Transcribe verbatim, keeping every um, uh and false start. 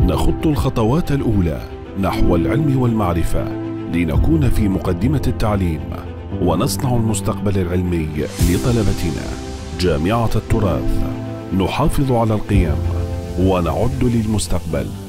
نخط الخطوات الأولى نحو العلم والمعرفة لنكون في مقدمة التعليم ونصنع المستقبل العلمي لطلبتنا. جامعة التراث، نحافظ على القيم ونعد للمستقبل.